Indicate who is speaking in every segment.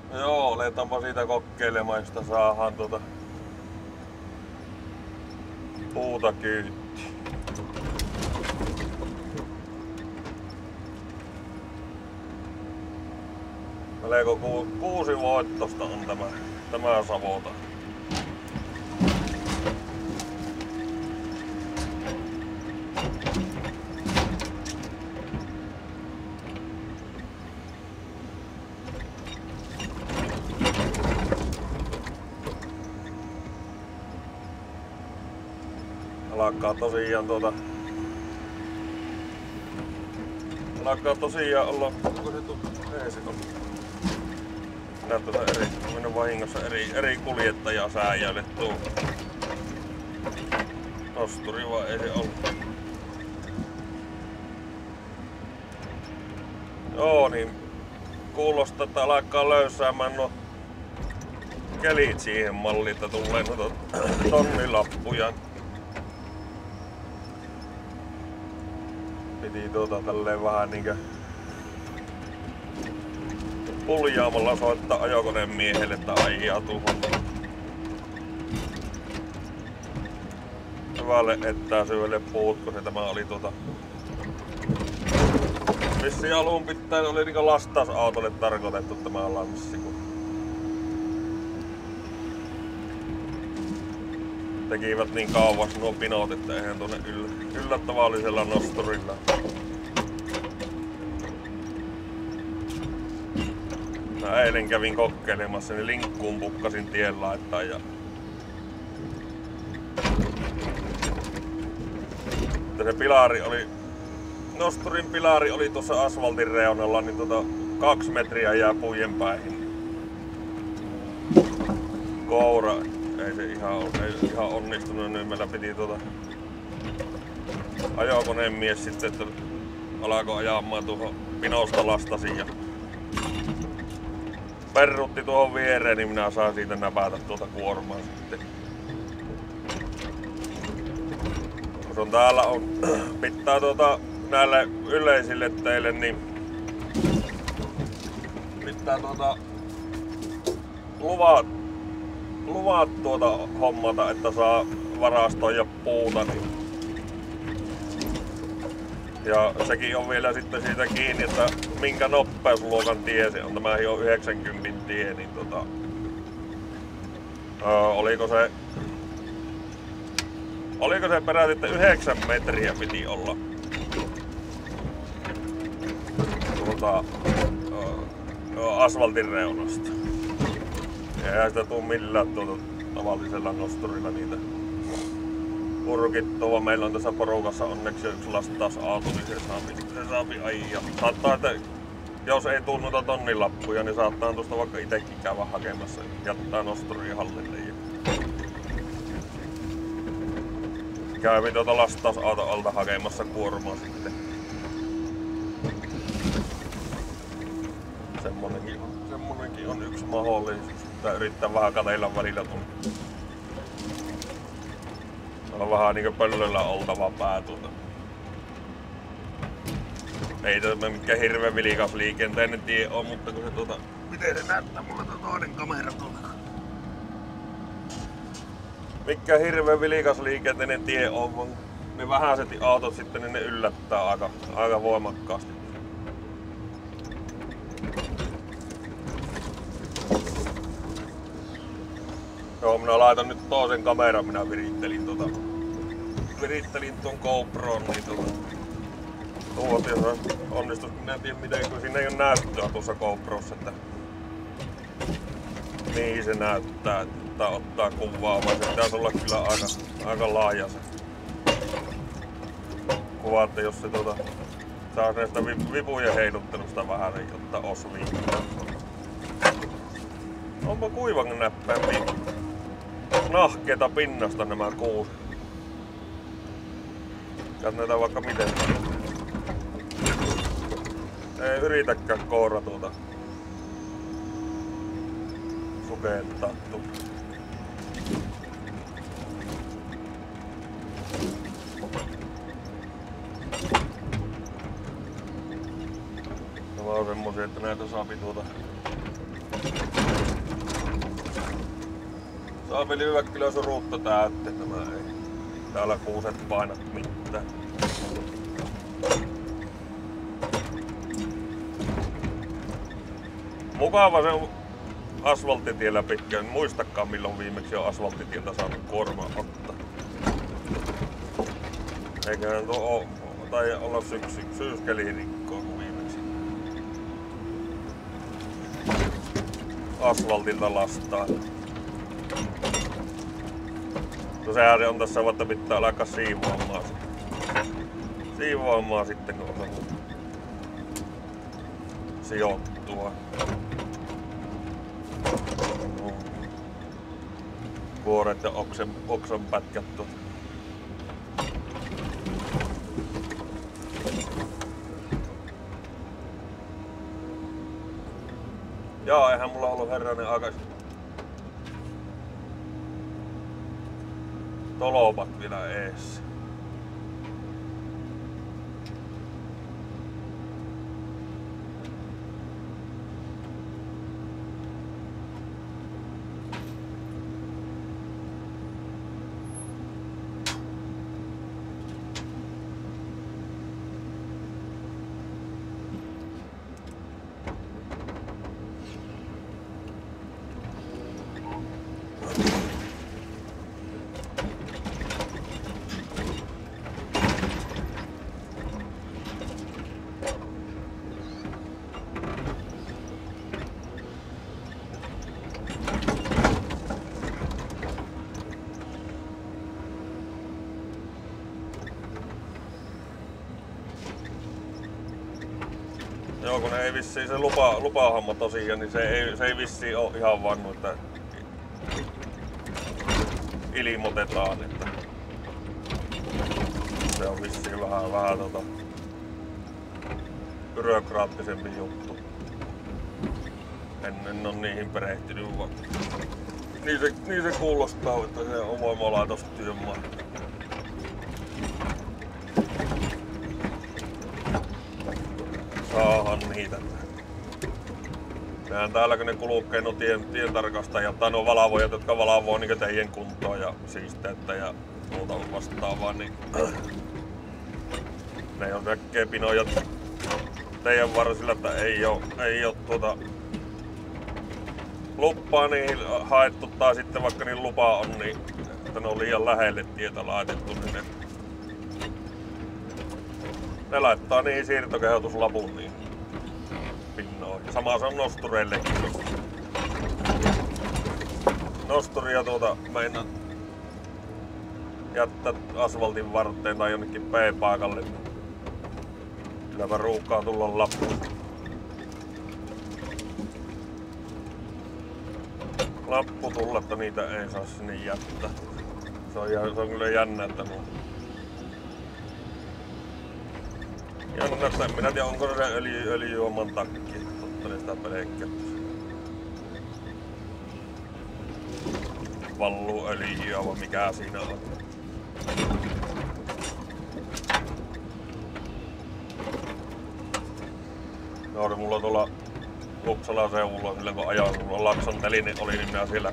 Speaker 1: Joo, aletaanpa siitä kokeilemaan, josta saadaan puuta kyytti. Melko kuusi voittosta on tämä savota. Alkaa tosiaan olla, onko se eesi on? Näyttää mennyt vahingossa eri kuljettajaa sääjäille tuu. Nosturi vai ei se ollut? Joo niin, kuulostaa, että alkaa löysäämään nuo kelit siihen malliin, että tulee noita tonnilappuja. Piti tälleen vähän niinkö puljaamalla soittaa ajokoneen miehelle, että ajaa tuohon hyvälle etäisyydelle puut, kun se tämä oli vissiin alun pitäen oli niinkö lastausautolle tarkoitettu tämä lanssi, kun tekivät niin kauas nuo pinot, että eihän tuonne yllä tavallisella nosturilla. Mä eilen kävin kokeilemassa, niin linkkuun pukkasin tien laittaa ja se pilari oli, nosturin pilari oli tuossa asfaltin reunalla, niin 2 metriä jää puiden päihin. Koura ei se ihan onnistunut, niin meillä piti ajokoneen mies sitten, että alkoi ajamaan tuohon pinosta lastasin ja perrutti tuohon viereen, niin minä saan siitä näpätä kuormaa sitten. Kun täällä pitää näille yleisille teille, niin pitää luvat hommata, että saa varastoida puuta. Niin. Ja sekin on vielä sitten siitä kiinni, että minkä nopeusluokan tie se on. Tämäkin on 90 tie, niin oliko se peräti, että 9 metriä piti olla asfaltin reunasta. Eihän sitä tuu millään tavallisella nosturilla niitä purkittua. Meillä on tässä porukassa onneksi yksi lastausauto, niin se saapi ajaa. Saattaa, että jos ei tuu noita tonnilappuja, niin saattaa tuosta vaikka itekin käydä hakemassa, jättää nosturia hallille. Kävi lastausauto alta hakemassa kuormaa sitten. Semmonenkin on yksi mahdollisuus, että yrittää vähän kateilla välillä tulla. On vähän niinku pöllöllä oltava pää tuota. Ei tämä mikään hirveän vilikas liikenteinen tie on, mutta kun se miten se näyttää mulle toinen kamera tuolla. Mikä hirveän vilikas liikenteinen tie on, vaan ne vähäiset autot sitten niin ne yllättää aika voimakkaasti. Joo, minä laitan nyt toisen kameran, minä virittelin tuon GoPron, niin jos onnistus, minä en tiedä miten, kun siinä ei ole näyttöä tuossa GoProssa, että mihin se näyttää, että ottaa kuvaa, vaan se pitäisi olla kyllä aika laaja se kuva, että jos se saa näistä vipujen heiluttelusta vähän, niin ottaa osviin. Onpa kuivan näppäimpiä nahkeita pinnasta nämä kuusi. Näitä vaikka miten. Ei yritäkään koura sukeltaa. Nämä on semmosia, että näitä saapi Saa lyödä kyllä suruutta täytte, nämä ei. Täällä kuuset painat mitään. Mukava se on asfalttitiellä pitkään. En muistakaan milloin viimeksi on asfalttitieltä saanut kuormaa ottaa. Eiköhän tuo tai olla syyskeliirikkoa viimeksi. Asfaltilta lastaa. No sehän on tässä, että pitää alkaa siivoamaan sitten kun on sijoittua. Kuoret ja oksan pätkät tuot. Jaa, eihän mulla ollut herranen aika tolopat vielä ees. Joo, kun ei vissiin se lupahomma tosiaan, niin se ei vissiin oo ihan vaan noita ilmoitetaan, että se on vissiin vähän byrokraattisempi juttu. En oo niihin perehtynyt, vaan niin se kuulostaa, että se on voimalaitostyömaa. Saahan niitä. Nähdään täällä kun ne kulkee no tientarkastajat tai no valvojat, jotka valvoo niin teidän kuntoa ja siisteyttä ja muuta vastaavaa, niin ne on näkee pinojat teidän varsilla, että ei oo luppaa niin haettu tai sitten vaikka niin lupa on, niin että ne on liian lähelle tietä laitettu, niin ne laittaa niihin siirtokehotuslapun niin pinnoihin. Sama se on nostureillekin. Nosturia meinaan jättää asfaltin varteen tai jonnekin P-paikalle. Kylläpä ruuhkaa tulla lappu. Lappu tulla, että niitä ei saa sinne jättää. Se on kyllä jännä, että jännä, en minä tiedä onko se öljyjuoman takia. Tottelen sitä pelkkää. Valluu öljyä vai mikä siinä on. No, mulla tuolla Kupsalan seudulla silloin kun ajoin, mulla Lakson teline oli, niin minä siellä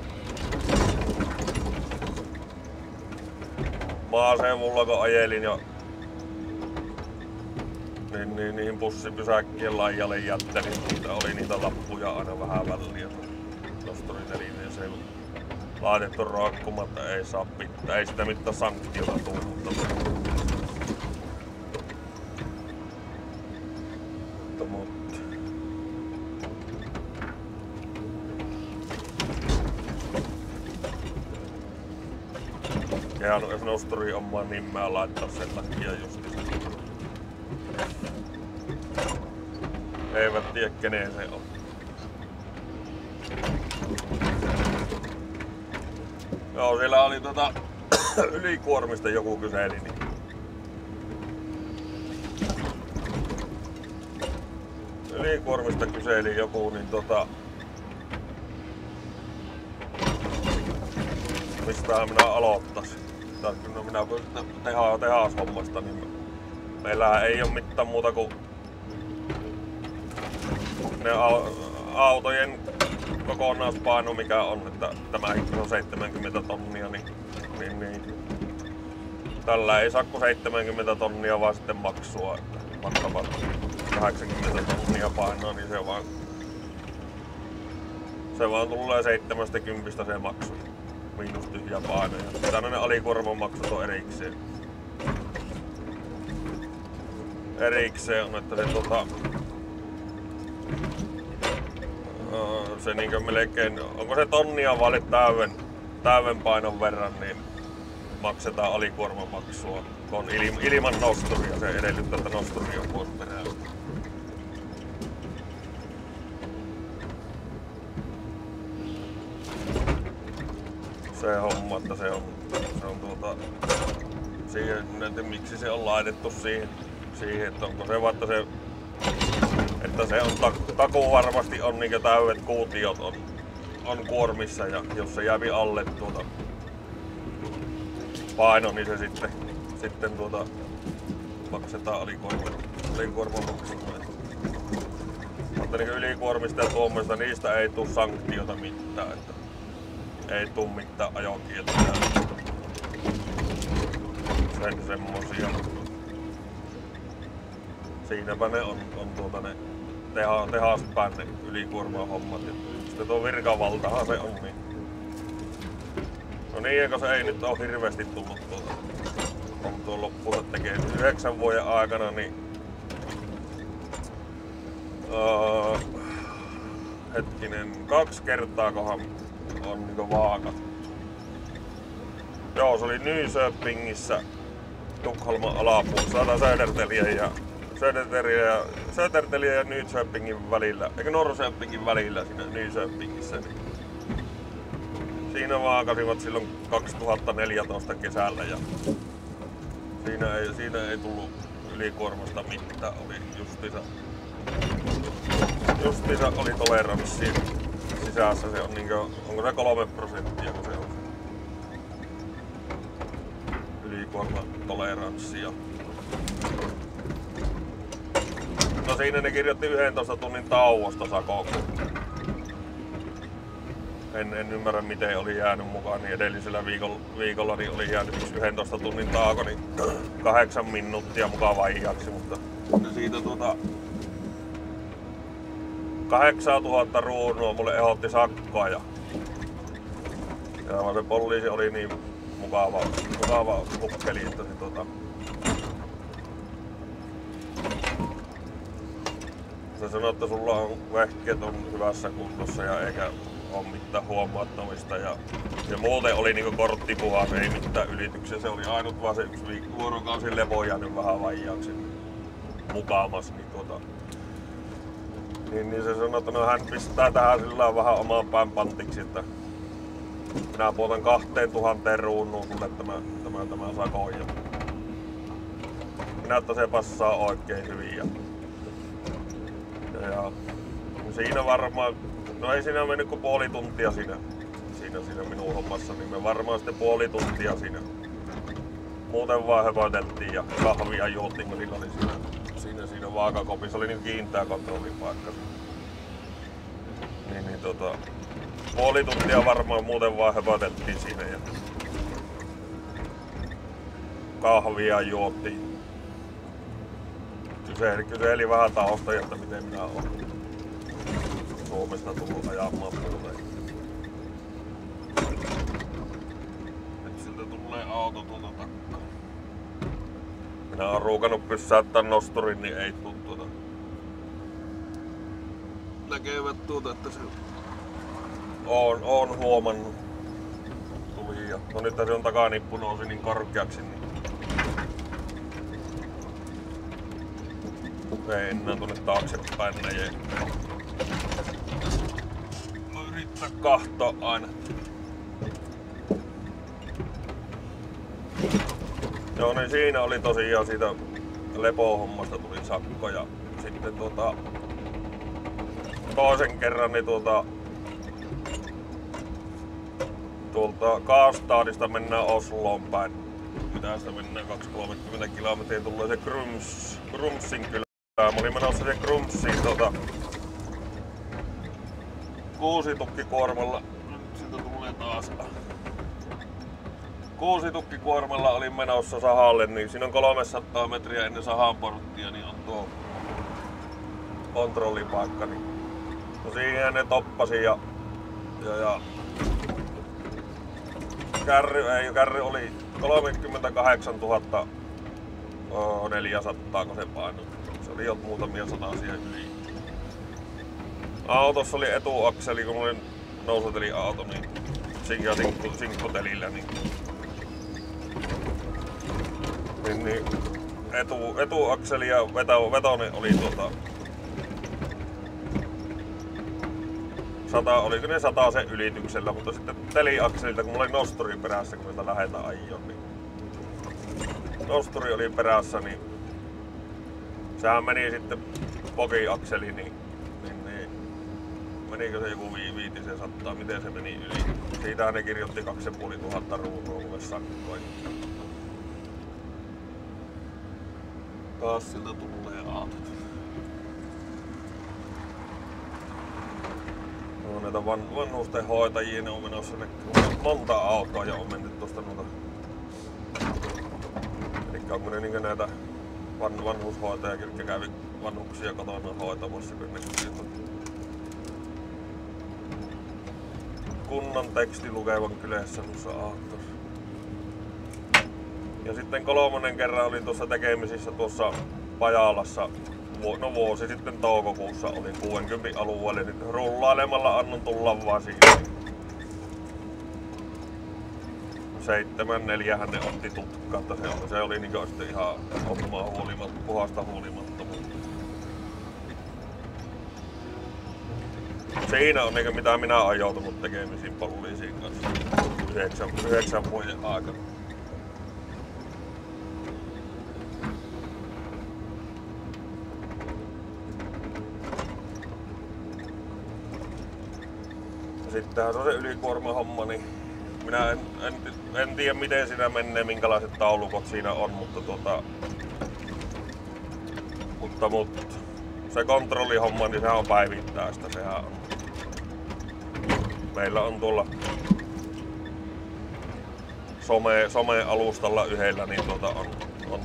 Speaker 1: maaseudulla kun ajelin ja niihin bussipysäkkien laijalle jättelin, niitä oli niitä lappuja aina vähän väliä. Nosturitelineen laitettu roikkumatta, ei saa pitää, ei sitä mitään sanktiota tule, mutta ja jos nosturi omaa nimeä laittaa sen takia justiinsa. Eivät tiedä keneen se on. Joo, siellä oli ylikuormista joku kyseli. Niin ylikuormista kyseli joku, niin mistähän minä aloittaisin. Tai no minä tehashommasta, niin meillähän ei ole mitään muuta kuin ne autojen kokonaispaino mikä on, että tämä on 70 tonnia, niin tällä ei saa kuin 70 tonnia vaan sitten maksua, että maksavat 80 tonnia painoa, niin se vaan tulee 70 se maksu, miinus tyhjä paino. Ja tällainen alikuormamaksut on erikseen. Erikseen on, että se niinkö melkein, onko se tonnia vaille täyden painon verran, niin maksetaan alikuormamaksua, kun on ilman nosturia. Se edellyttää, että nosturi on pois perään. Se homma, että se on siihen, että miksi se on laitettu siihen, että onko se vaan, että se on takuu varmasti on niin täydet kuutiot on kuormissa, ja jos se jääpi alle paino, niin se sitten maksetaan alikuormamaksua. Mutta niin ylikuormista ja tuommoista, niistä ei tule sanktiota mitään, että ei tuu mitään ajokieltoja. Semmosia. Siinäpä ne on ne tehaspäin ne ylikuorma-hommat. Ja sitten tuo virkavaltahan se on niin. No niin, eikö se ei nyt ole hirveästi tullut on tuo loppuunsa tekee 9 vuoden aikana, niin hetkinen, 2 kertaa kohan on niinku vaakat. Joo, se oli Nyköpingissä Tukholman alapuolella Södertälje ja Nyköpingin välillä, eikä Norrköpingin välillä siinä Nyköpingissä. Niin siinä vaakasivat silloin 2014 kesällä ja siinä ei tullut ylikuormasta mitään, oli justiinsa oli toleranssi sisässä, se on niinkö, onko se 3% kun se on ylikuormatoleranssi. No siinä ne kirjoitti 11 tunnin tauosta sakon. En ymmärrä miten oli jäänyt mukaan, niin edellisellä viikolla niin oli jäänyt 11 tunnin tauko, niin 8 minuuttia mukaan vaijaksi, mutta siitä 8000 ruunua mulle ehdotti sakkoa ja se poliisi oli niin mukava kukkeli, että se sanoi, että sulla on vehkeet on hyvässä kunnossa ja eikä ole mitään huomattavista ja muuten oli niinku korttipuhas, ei mitään ylityksiä, se oli ainut vaan se 1 vuorokausi lepo jäänyt vähän vaijaaksi mukamas, niin se sanoi, että no hän pistää tähän sillä vähän omaan päin pantiksi, että minä puotan 2000 ruunuun sulle tämä sakon ja minä, että se passaa oikein hyvin ja siinä varmaan, no ei siinä mennyt kuin puoli tuntia siinä minun hommassa, niin me varmaan sitten puoli tuntia siinä muuten vaan höpöteltiin ja kahvia juotiin, kun niillä oli siinä vaakakopissa oli niin kiinteä kontrollipaikka. Puoli tuntia varmaan muuten vaan höpöteltiin siinä ja kahvia juotiin. Kyseli vähän tausta, että miten minä olen Suomesta tullut ajamaan muuten. Nyt siltä tulee auto tuolta takkaan. Minä olen ruukannut pysäyttää nosturin, niin ei tuu näkevät että se on huomannut. Tuli ja no nyt se on takanippu nousi niin korkeaksi, niin ei enää tuonne taaksepäin näjee. Yrittää kahtoa aina. Joo, niin siinä oli tosiaan siitä lepohommasta tuli sakko ja sitten toisen kerran niin tuolta Karlstadista mennään Osloon päin. Tästä mennään 230 kilometriä, tulee se Grumsin kylä. Mä olin menossa sen Grumsiin kuusitukkikuormalla, nyt siltä tulee taas. Kuusitukkikuormalla olin menossa sahalle, niin siinä on 300 metriä ennen sahan porttia, niin on tuo kontrollipaikka. Niin no siihen ne toppasi ja kärry oli 38 400, kun se painoi. Se oli jo muutamia satasia yli. Autossa oli etuakseli, kun mulle nousuteli auto, niin sinkkutelillä. Niin etuakseli ja vetonen oli oliko ne 100 sen ylityksellä, mutta sitten teliakselilta, kun mulla oli nosturi perässä, kun niitä läheltä ajoin, niin nosturi oli perässä, niin sehän meni sitten pokiakseli, niin menikö se joku 500, miten se meni yli. Siitähän ne kirjoitti 2500 ruunua mulle sakkoa. Taas siltä tulee autot. No, näitä vanhusten hoitajia, ne on menossa monta autoa ja on mennyt tosta noita. Elikkä onko ne niinkö näitä vanhushoitajia, jotka kävi vanhuksia kotona hoitamassa, kun ne kunnon teksti lukevan kylässä noissa autossa. Ja sitten kolmannen kerran oli tuossa tekemisissä tuossa Pajalassa. No vuosi sitten toukokuussa oli 60 alueelle, niin rullailemalla annon tulla vaan siihen. 7-4 ne otti tutkaa, että se oli niin sitten ihan hommaa puhasta huolimattomuutta. Siinä on niin mitä minä olen joutunut tekemisiin poliisin kanssa 9 vuoden aikana. Sittenhän se on se ylikuorma-homma, niin minä en tiedä miten siinä menee, minkälaiset taulukot siinä on, mutta se kontrollihomma, niin sehän on päivittäistä, sehän on. Meillä on tuolla some-alustalla yhdellä, niin on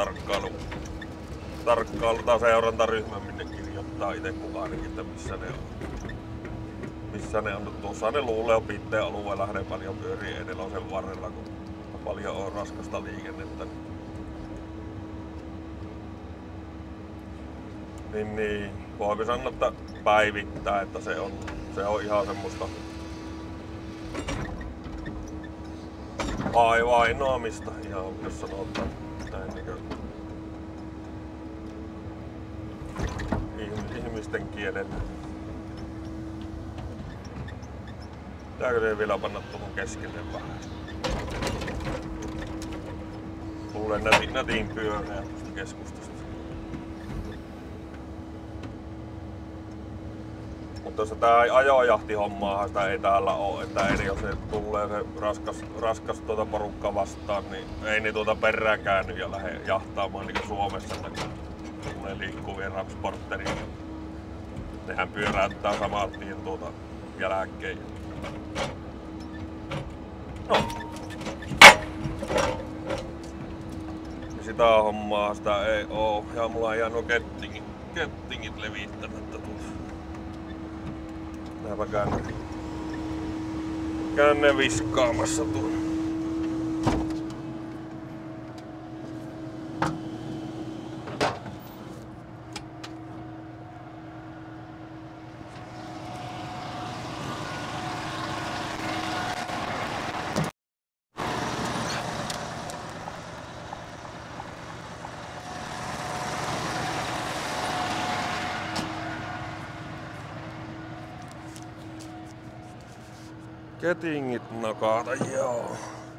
Speaker 1: tarkkailu tai seurantaryhmä, minne kirjoittaa itse kukaankin, että missä ne on. Tuossa ne luulee Pitteen alueella, hänen paljon pyörii Eteläisen varrella, kun paljon on raskasta liikennettä. Niin, voiko sanoa, että päivittää, että se on ihan semmoista vainoamista, ihan jos sanotaan näin ihmisten kielellä. Pitääkö se vielä panna tuohon keskelle vähän? Luulen nätiin pyöreä tuosta keskustasta. Mutta jos tää ajojahtihommaa sitä ei täällä oo, että jos se tulee se raskas porukka vastaan, niin ei ne perään käänny ja lähde jahtaamaan niin kuin Suomessa, kun tulee liikkuvien transporteria. Nehän pyöräyttää saman tien jälkeen. No. Sitä hommaa sitä ei oo. Ja mulla on jäänyt kettingit levittämättä tuossa. Näinpä käyn ne viskaamassa tuolla. Ketingit nakata, joo.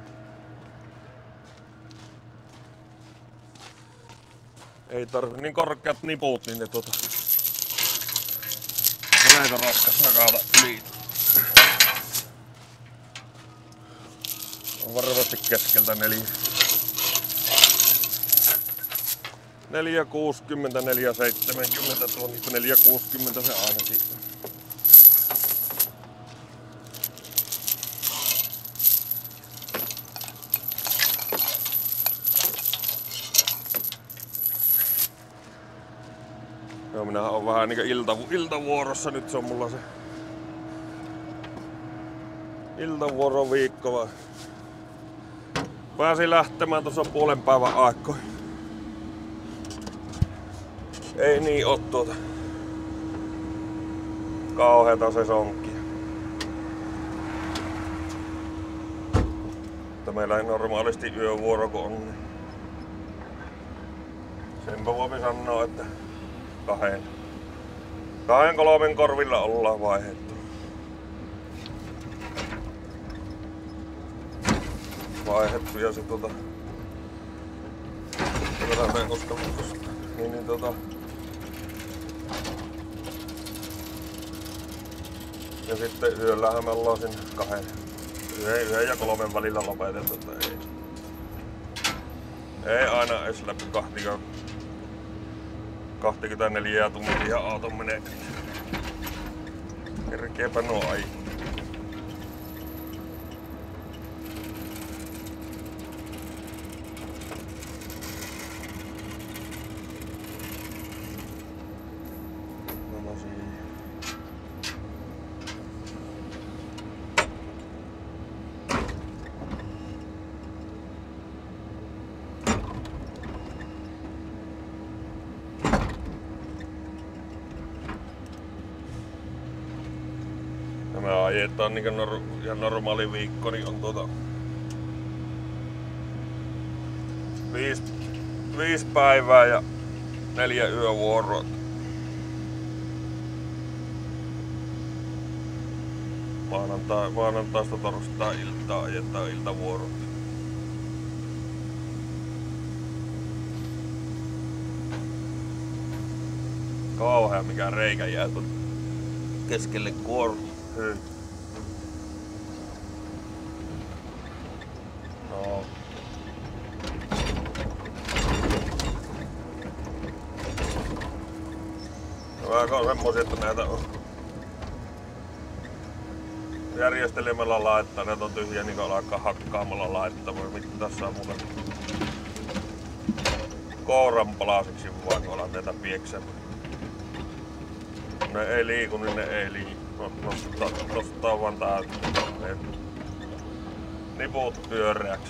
Speaker 1: Ei tarvi niin korkeat niput, niin ne näitä raskas nakata yli. On varmasti keskeltä 460, 470 tuo, 460 se ainakin. Minä on vähän niinku iltavuorossa, nyt se on mulla se iltavuoroviikko. Pääsin lähtemään tuossa puolen päivän aikoihin. Ei niin oo kauheeta sesonkia. Mutta meillä ei normaalisti yövuoro kun on. Niin senpä voi sanoa, että 2-3 korvilla ollaan vaihdettu. Ja se ja sitten yöllähän me ollaan sinne 1 ja 3 välillä lopetettu, että ei aina edes läpi 24 tuntia auton menee. Kerkeepä nuo ai. Me ajetaan niin ihan normaali viikko, niin on 5 päivää ja 4 yövuoroa. Maanantaista torstai-iltaa ajetaan iltavuorot. Kauhea mikä reikä jää keskelle kuorma. No. Vähän on semmosia, että näitä on järjestelemällä laittaa, näitä on tyhjiä niin alkaa hakkaamalla laittaa. Mitä tässä on muuten kouran palasiksi vaan kun alat näitä pieksemään. Ne ei liiku, niin ne ei liiku. Nostaa vaan tää niput pyöreäksi.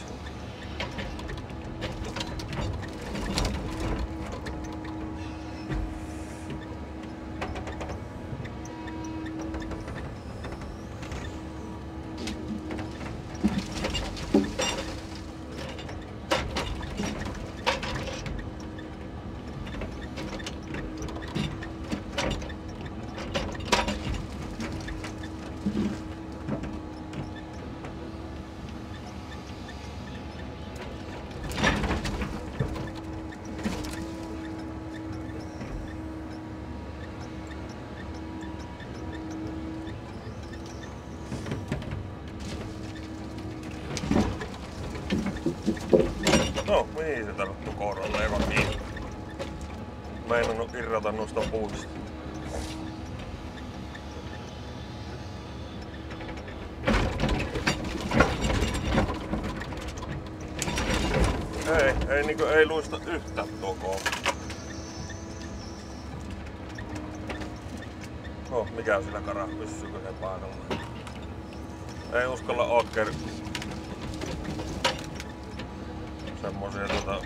Speaker 1: No, mihin se tarttuu kohdalla eka kiinni? Mä en oo irrota noista puista. Ei luista yhtään tokoa. No, mikä sillä karaa? Pysyykö se paikalla? Ei uskalla okker. Semmosia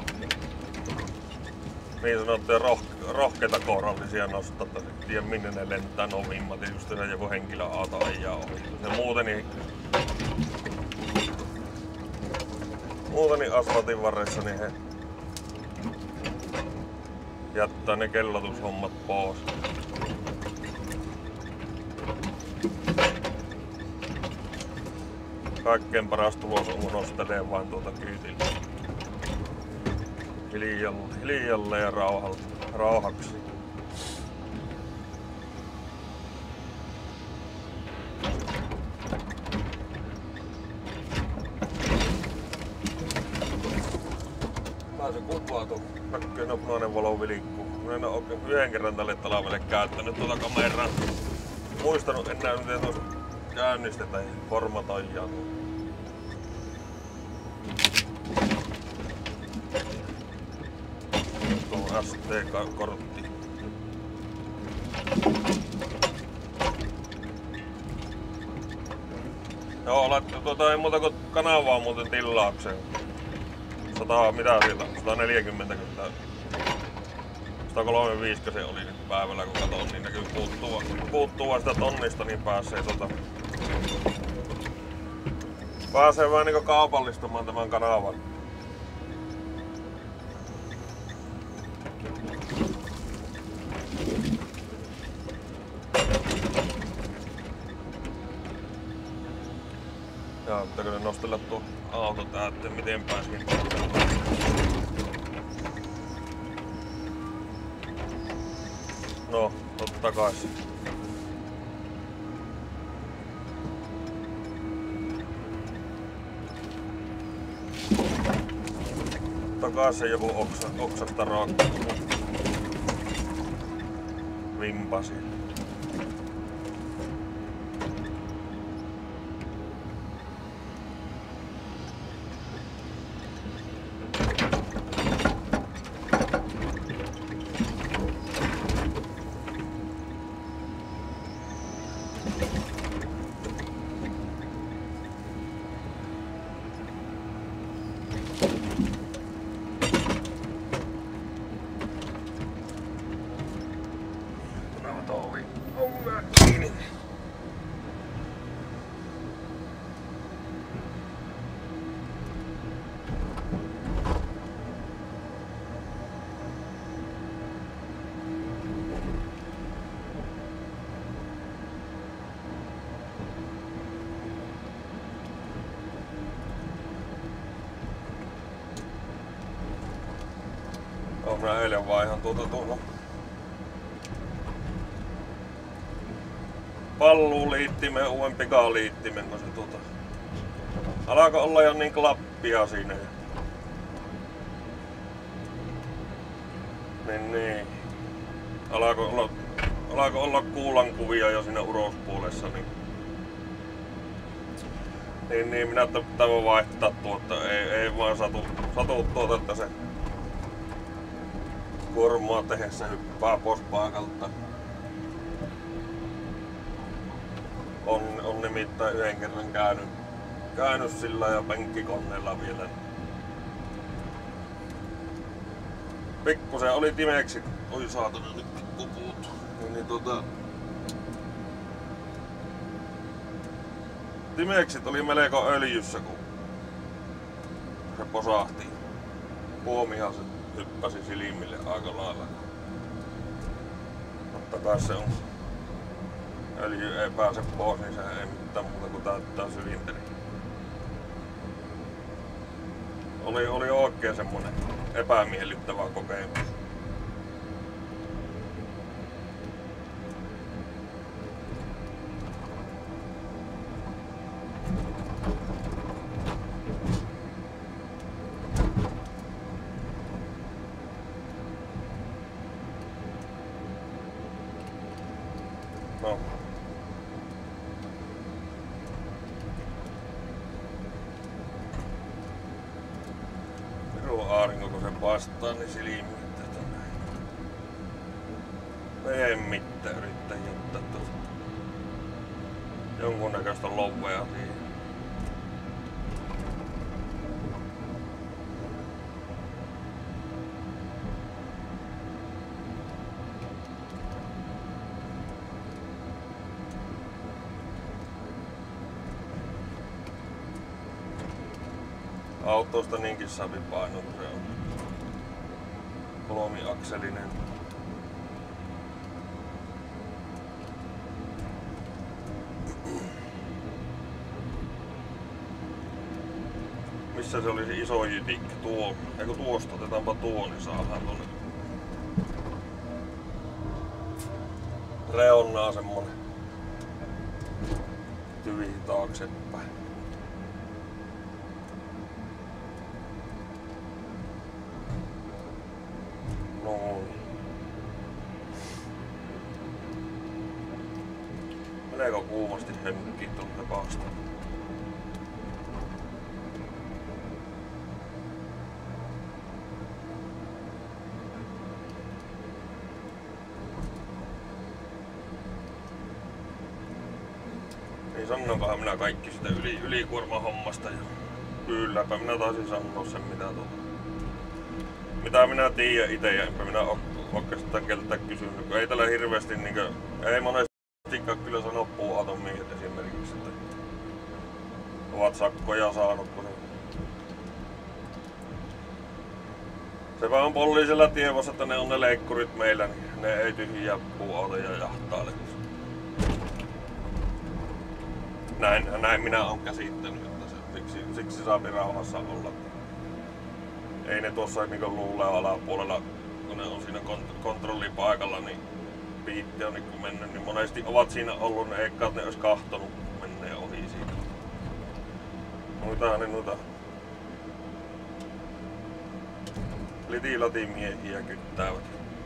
Speaker 1: niin sanottuja rohkeita kourallisia nostaa, että en tiedä minne ne lentää novimmat, just se joku henkilöauto ajaa ohi. Ja muuten asfaltin varressa niin he jättää ne kellotushommat pois. Kaikkein paras tulos on kun nostelee vain tuota kyytillä. Hiljalle ja rauhaksi. Pääsen kuvaa tuon näkyy punainen valo vilikkuu. Mä en oo yhden kerran tälle talvelle käyttänyt tuota kameraa. Muistanut enää miten tuossa käynnistetään formatoijaa. ST-kortti. Joo, ei muuta kuin kanavaa muuten tilaukseen. 100, mitä siitä? 140 kyllä. 135 se oli nyt päivällä kun katon, niin näkyy puuttuu sitä tonnista, niin pääsee vähän niinku kaupallistamaan tämän kanavan. Jaa, pitääkö ne nostella tuo auto tähän, että miten pääskin no, totta kai. Takaisin joku oksasta raakka. Vimpasi. Mä eilen vaihan tuolla palluliittimen, uuden pikaliittimen, kun se alkoi olla jo niin klappia siinä. Niin. Alkoi olla kuulankuvia jo siinä urospuolessa, niin minä pitää vaihtaa tuota, ei vaan satu tuota, että se kuormaa tehdessä hyppää pois paikalta. On nimittäin yhden kerran käynyt sillä ja penkkikoneella vielä. Pikkusen oli timeksit, oi saatana nyt pikkupuut. Timeksit oli melko öljyssä kun se posahti. Puomihan se hyppäsi silmille aika lailla. Totta kai se on. Öljy ei pääse pois, niin se ei mitään muuta kuin täyttää sylinteri. Oli oikein semmonen epämiellyttävä kokemus. No. Pirun aurinko kun se paistaa, niin silmittää tonne. Ei mitään yrittää jättää tuosta jonkunnäköistä lovea siihen. Autosta niinkin savi paino, kun se on kolmiakselinen. Missä se oli se iso jytikki? Tuo. Eikö tuosta otetaanpa tuo, niin saadaan tonne reonnaa semmonen tyvi taaksepäin. Meneekö kuumasti hemmikkiin tuolta paasta? Sanoinkohan minä kaikki sitä ylikuormahommasta ja kylläpä minä taisin sanoa sen mitä minä tiedän itse ja enpä minä oikeastaan keltään kysynyt, kun ei tällä hirveästi ei monestikaan kyllä sano puuauton miehet esimerkiksi, että ovat sakkoja saanut, kun se vaan poliisilla tiedossa, että ne on ne leikkurit meillä, niin ne ei tyhjiä puuautoja jahtaile. Näin minä olen käsittänyt, että siksi saa rauhassa olla. Ei ne tuossa luulee alapuolella, kun ne on siinä kontrollipaikalla, niin piitti on niin mennyt, niin monesti ovat siinä ollut, ne eikä ne olisi kahtonut, kun menee ohi siitä. Noita litilatimiehiä kyttäävät.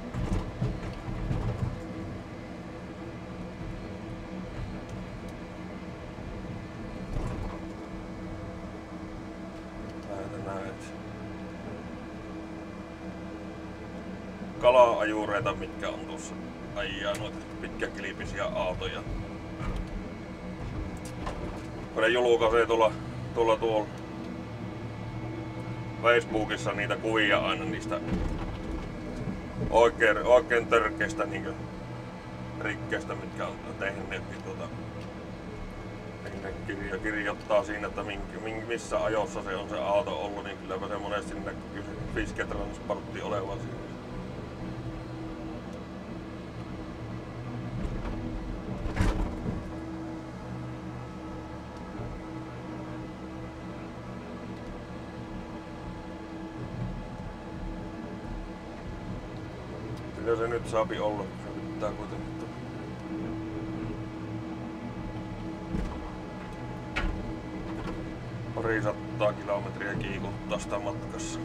Speaker 1: Kala-ajureita, mitkä on tuossa ajaa noita pitkäkilpisiä autoja. Kun ne julkaisee tuolla Facebookissa niitä kuvia aina niistä oikein törkeistä rikkeistä, mitkä on tehneet, niin kirjoittaa siinä, että missä ajossa se on se auto ollut, niin kylläpä se monesti näkyy Fiske-transportti olevan siinä. Kyllä se nyt saapi olla, se pitää kuitenkin. Pari 100 kilometriä kiikuttaa sitä matkassa.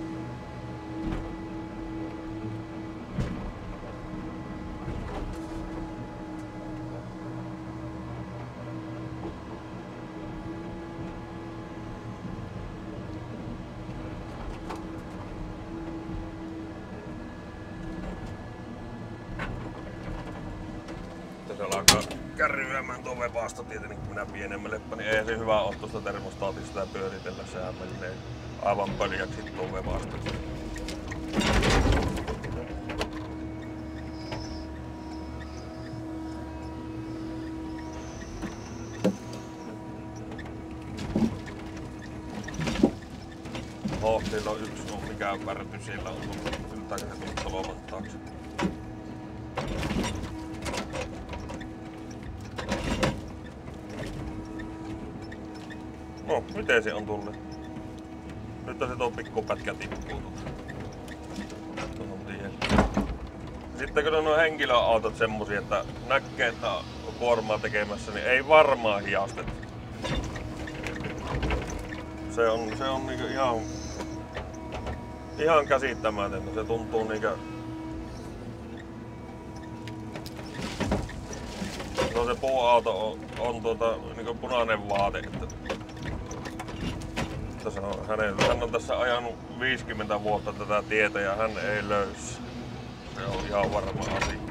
Speaker 1: Se alkaa kärryämään tuon vepaasta tietenkin, kun minä pienemmälle, niin ei se hyvä ole tuosta termostaatista pyöritellä, sehän menee aivan pöljäksi tuon vepaasta. Siellä on yksi, mikä värty siellä on tullut, yltääkö se tullut talovan taakse. No, miten se on tullut? Nyt se tuo pikkupätkä tippuu tuohon tielle. Sitten kun on nuo henkilöautot semmosia, että näkee, että on kuormaa tekemässä, niin ei varmaan hiasteta. Se on niinku ihan käsittämätöntä. Se tuntuu niinkö... No se puuauto on niinku punainen vaate, että hän on tässä ajanut 50 vuotta tätä tietä ja hän ei löysi. Se on ihan varma asia.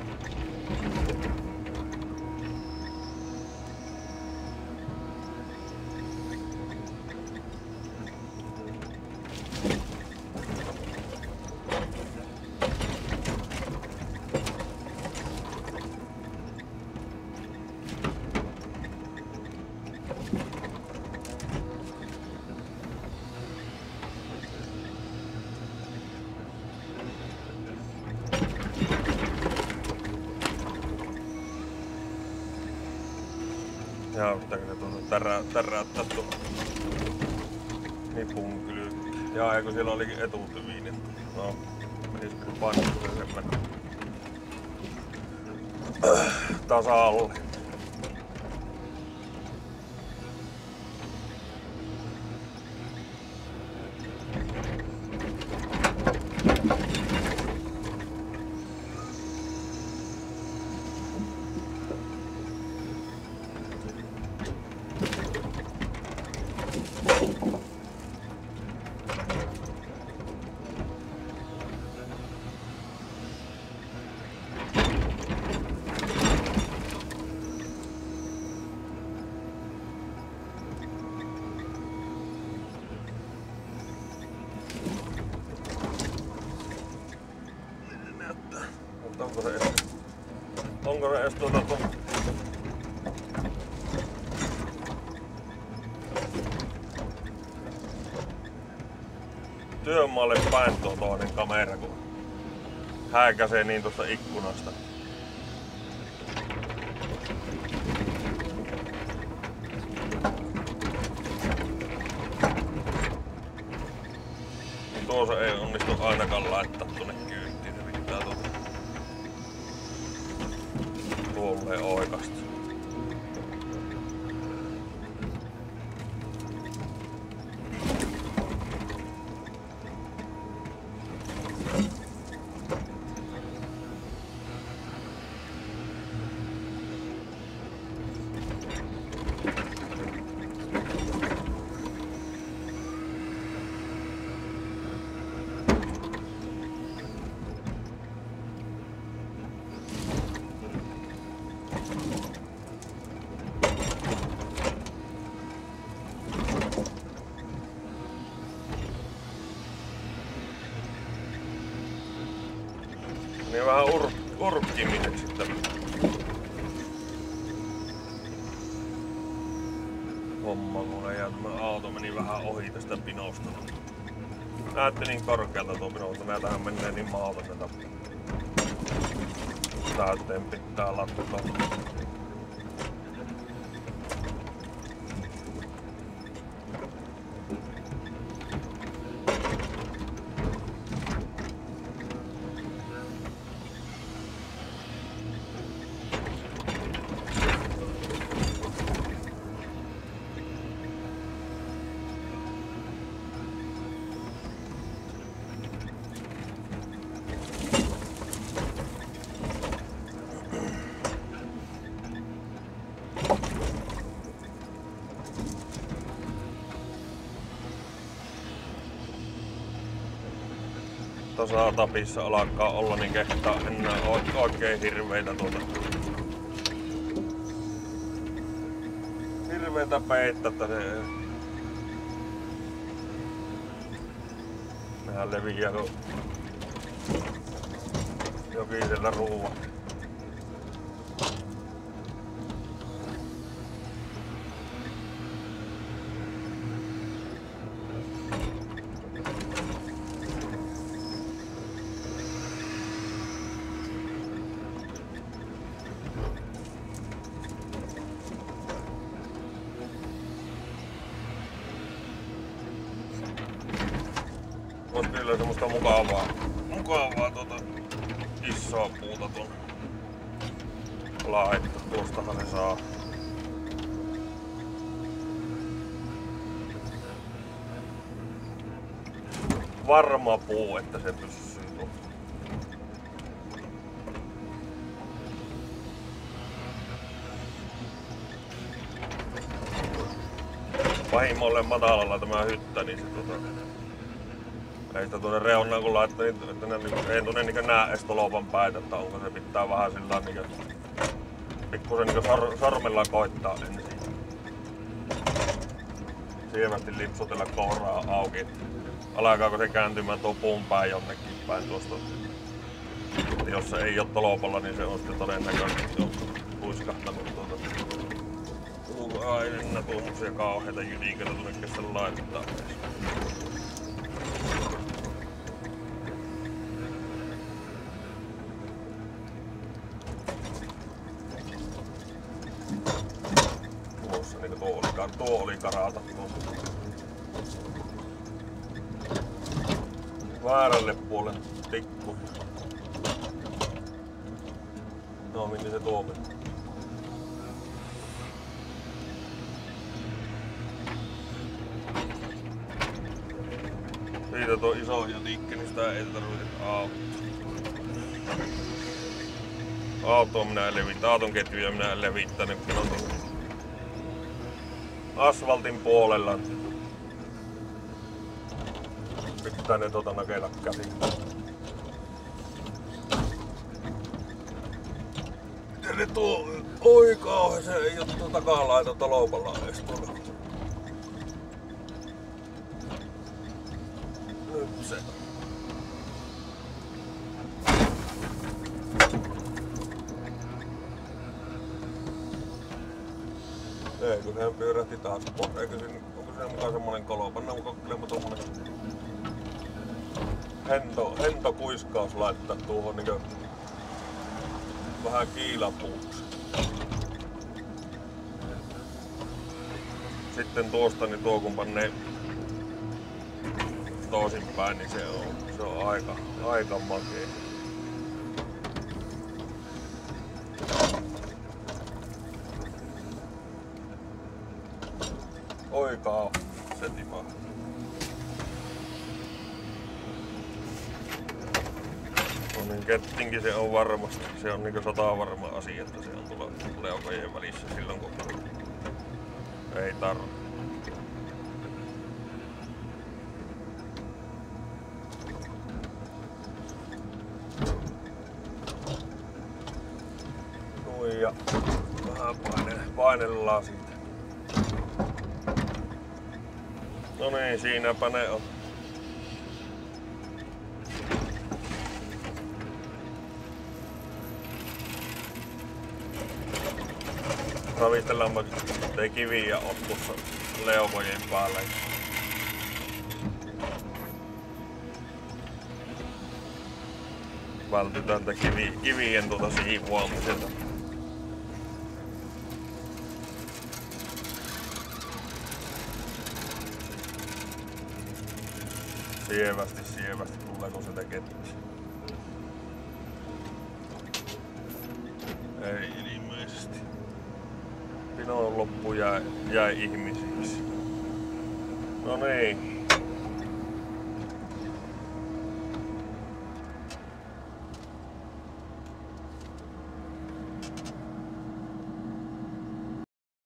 Speaker 1: Jaa, pitääkö se täräyttää tuohon nipun kylkeen. Jaa, eikö siellä olikin etutyviin. No, menis kyllä painottu sen mennä tasalle. Onko se edes työmaalle päin tuo toinen kamera, kun hääkäsee niin tuosta ikkunasta. Tuossa ei onnistu ainakaan laittaa tuonne kyytiin, se pitää tuolleen oikasta. Niin vähän urkkimiseksi tämä homma, kun tämä auto meni vähän ohi tästä pinosta. Näette niin korkealta tuo pino, mutta näitähän menee niin maalta näitä. Täyteen pitää lattaa. Tuossa tapissa alkaa olla niin kehtaa enää oikein hirveitä hirveitä peittä, että se nehän leviää kun jokisella ruuva. On kyllä semmoista mukavaa isoa puuta tuonne laittaa. Tuostahan ne saa. Varma puu, että se pysyy tuolla. Vahimolle matalalla tämä hyttä, niin se ei sitä tuonne reunaan kun laittaa, niin että ne ei tuonne niin näe edes tolopan päitä, että onko se pitää vähän sillä niin pikkusen niin sormella koittaa ensin. Sievästi lipsutella kouraa auki. Alkaako se kääntymään tuo puun pää jonnekin päin tuosta. Ja jos se ei ole tolopalla, niin se on sitten todennäköisesti puiskahtanut Ai enää tuommoisia kauheita jydiköitä tuonne kesken laittaa. Tuossa niinku tuo oli karata tuossa. Väärälle puolen tikku. No minne se tuo meni? Siitä tuo iso jytikki, niin sitä ei tarvitse autoa minä en levitä, auton ketjuja minä en levittää, niin kun on asfaltin puolella. Pitää ne nakella käsin. Eli tuo, oi kauhe, se ei oo tuo takalaita tolopalla edes tuolla. Nyt se. Ei, kun sehän pyörähti taas pois. Eikö siinä, onko siinä mukaan semmonen kolo? Pannaan kokkelemaan tommonen hento kuiskaus laittaa tuohon niinkö vähän kiilapuuksi. Sitten tuosta niin tuo kun pannee toisinpäin, niin se on aika makea. Oikaa se timaa. No niin, kettinkin se on varmasti. Se on niinku satavarma asia, että se on tuolla leukojen välissä silloin kun ei tarvitse. Noin ja vähän painellaan siitä. No niin, siinäpä ne on. Ravistellaanpa, ettei kiviä oo tuossa leukojen päällä. Vältytään kivien siivoamiselta. Sievästi tuleeko se teketti. Ei ilmeisesti. Pinon loppu jäi ihmisiksi. No niin.